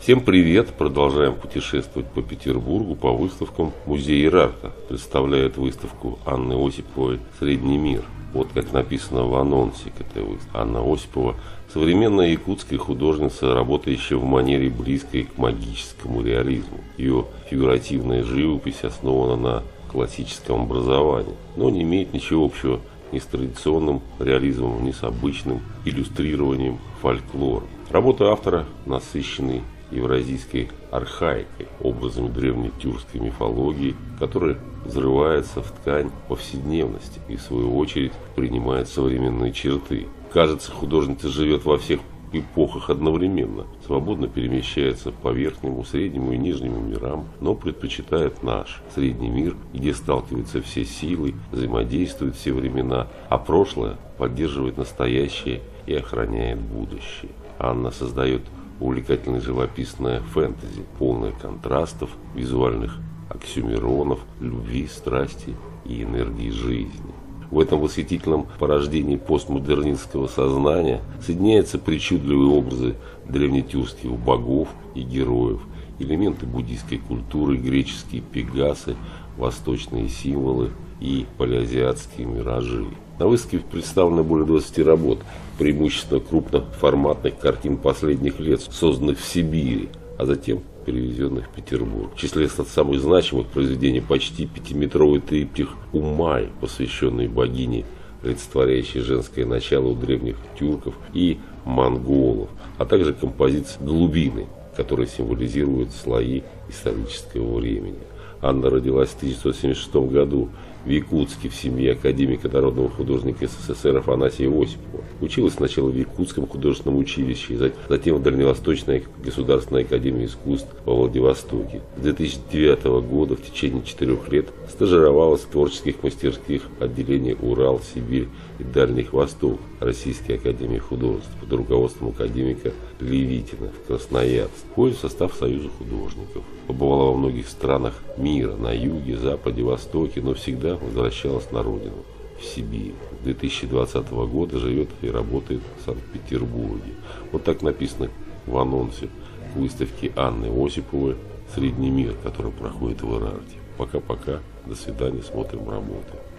Всем привет! Продолжаем путешествовать по Петербургу по выставкам. Музей Ирарка представляет выставку Анны Осиповой «Средний мир». Вот как написано в анонсе к этой выставке. Анна Осипова – современная якутская художница, работающая в манере близкой к магическому реализму. Ее фигуративная живопись основана на классическом образовании, но не имеет ничего общего ни с традиционным реализмом, ни с обычным иллюстрированием фольклора. Работа автора насыщенной евразийской архаикой, образами древней тюркской мифологии, которая взрывается в ткань повседневности и в свою очередь принимает современные черты. Кажется, художница живет во всех эпохах одновременно, свободно перемещается по верхнему, среднему и нижнему мирам, но предпочитает наш средний мир, где сталкиваются все силы, взаимодействуют все времена, а прошлое поддерживает настоящее и охраняет будущее. Анна создает увлекательное живописное фэнтези, полное контрастов, визуальных оксюмеронов, любви, страсти и энергии жизни. В этом восхитительном порождении постмодернистского сознания соединяются причудливые образы древнетюркских богов и героев, элементы буддийской культуры, греческие пегасы, восточные символы и палеозиатские миражи. На выставке представлено более 20 работ, преимущественно крупноформатных картин последних лет, созданных в Сибири, а затем перевезенных в Петербург. В числе самых значимых произведений почти 5-метровый триптих «Умай», посвященный богине, олицетворяющей женское начало у древних тюрков и монголов, а также композиция «Глубины», которая символизирует слои исторического времени. Анна родилась в 1976 году в Якутске в семье академика, народного художника СССР Афанасия Осипова. Училась сначала в Якутском художественном училище, затем в Дальневосточной государственной академии искусств во Владивостоке. С 2009 года в течение 4 лет стажировалась в творческих мастерских отделения Урал, Сибирь и Дальний Восток Российской академии художеств под руководством академика Левитина в Красноярске. Входит в состав Союза художников. Побывала во многих странах мира, на юге, западе, востоке, но всегда возвращалась на родину, в Сибирь. С 2020 года живет и работает в Санкт-Петербурге. Вот так написано в анонсе к выставке Анны Осиповой «Средний мир», который проходит в Ирарке. Пока-пока, до свидания, смотрим работы.